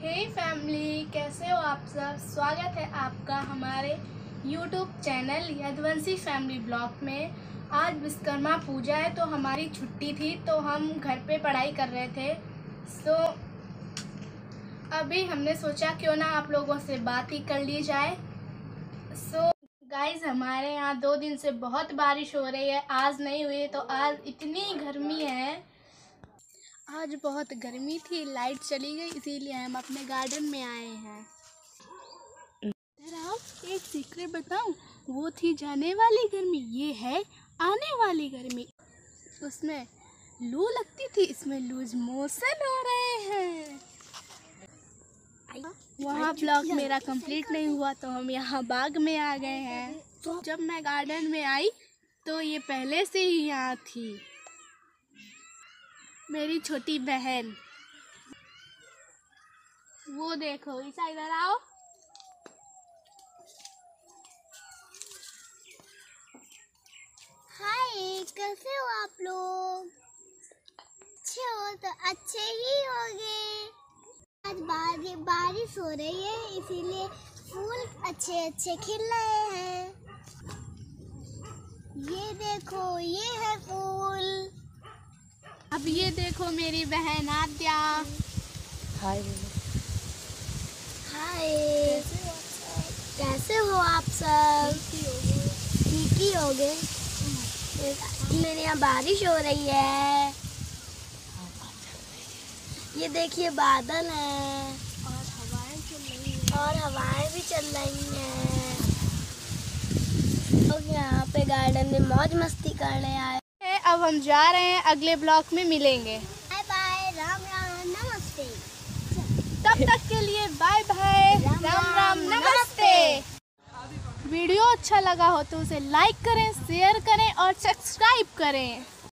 हे family, कैसे हो आप सब। स्वागत है आपका हमारे YouTube channel Yaduvanshi family blog में। आज विश्वकर्मा पूजा है तो हमारी छुट्टी थी तो हम घर पे पढ़ाई कर रहे थे। तो अभी हमने सोचा क्यों ना आप लोगों से बात ही कर ली जाए। गाइज, हमारे यहाँ 2 दिन से बहुत बारिश हो रही है। आज नहीं हुई तो आज इतनी गर्मी है। आज बहुत गर्मी थी, लाइट चली गई, इसीलिए हम अपने गार्डन में आए हैं। आप एक सीक्रेट बताऊं, वो थी जाने वाली गर्मी, ये है आने वाली गर्मी। उसमें लू लगती थी, इसमें लूज मोशन हो रहे हैं। वहाँ ब्लॉग मेरा कंप्लीट नहीं हुआ तो हम यहाँ बाग में आ गए हैं। तो जब मैं गार्डन में आई तो ये पहले से ही यहाँ थी, मेरी छोटी बहन। वो देखो, ईसा इधर आओ। हाय, कैसे हो आप लोग? अच्छे हो तो अच्छे ही होंगे। आज बारिश हो रही है, इसीलिए फूल अच्छे अच्छे खिल रहे हैं। ये देखो, ये है फूल। अब ये देखो मेरी बहन आद्या। हाय हाय, कैसे हो आप सब? ठीक ही होगे। मेरे यहाँ बारिश हो रही है, ये देखिए बादल है और हवाएं भी चल रही हैं। लोग यहाँ पे गार्डन में मौज मस्ती करने आए। अब हम जा रहे हैं, अगले ब्लॉग में मिलेंगे। बाय बाय, राम राम नमस्ते। तब तक के लिए बाय बाय, राम राम नमस्ते। वीडियो अच्छा लगा हो तो उसे लाइक करें, शेयर करें और सब्सक्राइब करें।